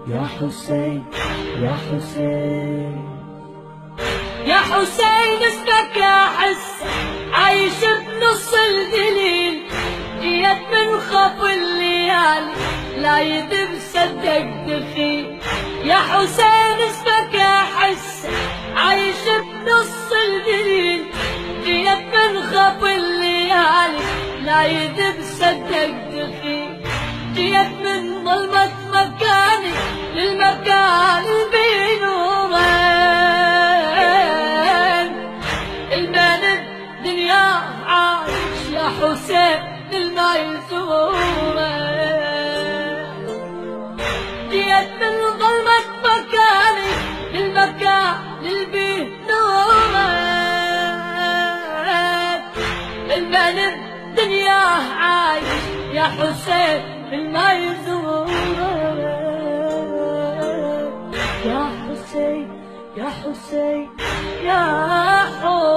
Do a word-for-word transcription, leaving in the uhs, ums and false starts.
يا حسين يا حسين يا حسين اسمك احس عايش بنص الدليل، جيت من خف الليالي لا يدب صدق دخيل. يا حسين اسمك احس عايش بنص الدليل، جيت من خف الليالي لا يدب صدق دخيل. جيت من ظلمة مكاني للمكان اللي بنورين، المال الدنيا عايش يا حسين الما يزورين. جيت من ظلمة مكاني للمكان اللي بنورين، المال الدنيا عايش يا حسين الما يزورين. يا حسين يا حسين يا حسين